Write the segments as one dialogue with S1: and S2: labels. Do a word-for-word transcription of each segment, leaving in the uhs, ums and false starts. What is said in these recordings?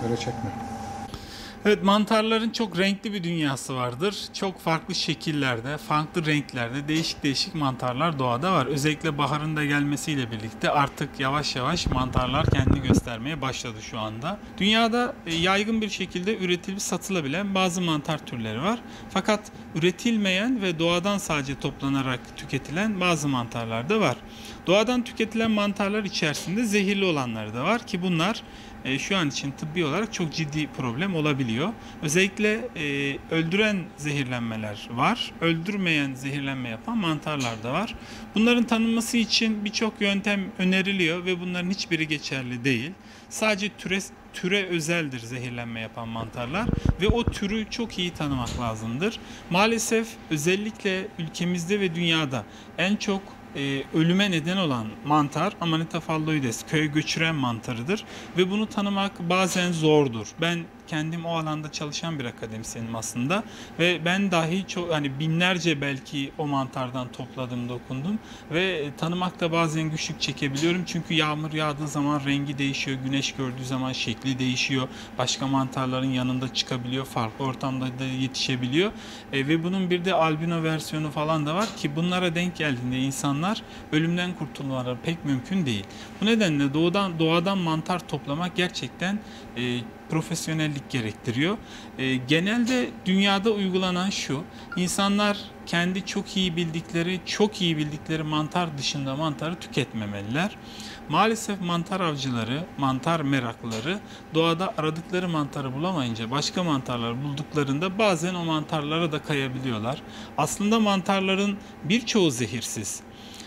S1: göre çekme.
S2: Evet, mantarların çok renkli bir dünyası vardır. Çok farklı şekillerde, farklı renklerde değişik değişik mantarlar doğada var. Özellikle baharın da gelmesiyle birlikte artık yavaş yavaş mantarlar kendini göstermeye başladı şu anda. Dünyada yaygın bir şekilde üretilip satılabilen bazı mantar türleri var. Fakat üretilmeyen ve doğadan sadece toplanarak tüketilen bazı mantarlar da var. Doğadan tüketilen mantarlar içerisinde zehirli olanları da var ki bunlar E, şu an için tıbbi olarak çok ciddi problem olabiliyor. Özellikle e, öldüren zehirlenmeler var. Öldürmeyen zehirlenme yapan mantarlar da var. Bunların tanınması için birçok yöntem öneriliyor ve bunların hiçbiri geçerli değil. Sadece türe, türe özeldir zehirlenme yapan mantarlar ve o türü çok iyi tanımak lazımdır. Maalesef özellikle ülkemizde ve dünyada en çok Ee, ölüme neden olan mantar Amanita phalloides, köy göçüren mantarıdır ve bunu tanımak bazen zordur. Ben kendim o alanda çalışan bir akademisyenim aslında ve ben dahi çok hani binlerce belki o mantardan topladım, dokundum ve tanımakta bazen güçlük çekebiliyorum çünkü yağmur yağdığı zaman rengi değişiyor, güneş gördüğü zaman şekli değişiyor, başka mantarların yanında çıkabiliyor, farklı ortamda da yetişebiliyor e, ve bunun bir de albino versiyonu falan da var ki bunlara denk geldiğinde insanlar ölümden kurtulmaları pek mümkün değil. Bu nedenle doğadan doğadan mantar toplamak gerçekten e, profesyonellik gerektiriyor. E, genelde dünyada uygulanan şu: insanlar kendi çok iyi bildikleri, çok iyi bildikleri mantar dışında mantarı tüketmemeliler. Maalesef mantar avcıları, mantar meraklıları doğada aradıkları mantarı bulamayınca başka mantarlar bulduklarında bazen o mantarlara da kayabiliyorlar. Aslında mantarların birçoğu zehirsiz.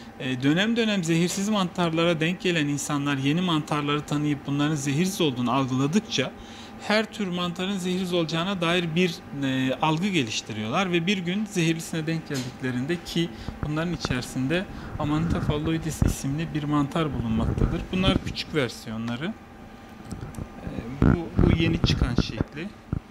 S2: Dönem dönem zehirsiz mantarlara denk gelen insanlar yeni mantarları tanıyıp bunların zehirsiz olduğunu algıladıkça her tür mantarın zehirsiz olacağına dair bir e, algı geliştiriyorlar ve bir gün zehirlisine denk geldiklerinde ki bunların içerisinde Amanita phalloides isimli bir mantar bulunmaktadır. Bunlar küçük versiyonları. E, bu, bu yeni çıkan şekli.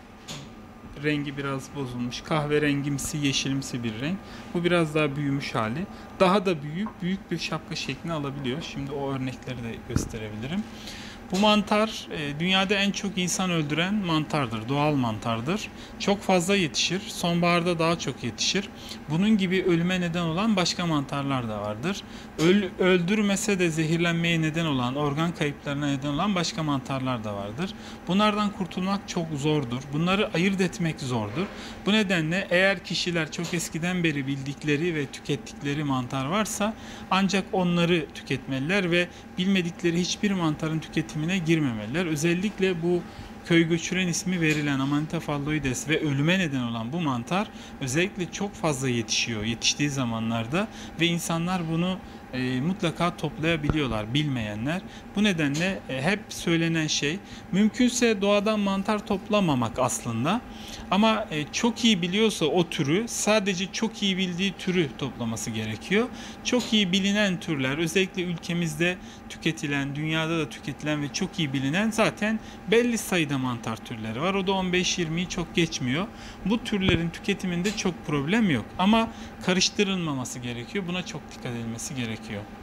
S2: Rengi biraz bozulmuş. Kahverengimsi, yeşilimsi bir renk. Bu biraz daha büyümüş hali. Daha da büyük, büyük bir şapka şeklini alabiliyor. Şimdi o örnekleri de gösterebilirim. Bu mantar dünyada en çok insan öldüren mantardır. Doğal mantardır. Çok fazla yetişir. Sonbaharda daha çok yetişir. Bunun gibi ölüme neden olan başka mantarlar da vardır. Öl, öldürmese de zehirlenmeye neden olan, organ kayıplarına neden olan başka mantarlar da vardır. Bunlardan kurtulmak çok zordur. Bunları ayırt etmek zordur. Bu nedenle eğer kişiler çok eskiden beri bildikleri ve tükettikleri mantar varsa ancak onları tüketmeliler ve bilmedikleri hiçbir mantarın tüketimi girmemeliler. Özellikle bu köy göçüren ismi verilen Amanita phalloides ve ölüme neden olan bu mantar özellikle çok fazla yetişiyor yetiştiği zamanlarda ve insanlar bunu e, mutlaka toplayabiliyorlar, bilmeyenler. Bu nedenle e, hep söylenen şey mümkünse doğadan mantar toplamamak aslında. Ama e, çok iyi biliyorsa o türü, sadece çok iyi bildiği türü toplaması gerekiyor. Çok iyi bilinen türler, özellikle ülkemizde tüketilen, dünyada da tüketilen ve çok iyi bilinen zaten belli sayıda mantar türleri var. O da on beş yirmiyi çok geçmiyor. Bu türlerin tüketiminde çok problem yok. Ama karıştırılmaması gerekiyor. Buna çok dikkat edilmesi gerekiyor.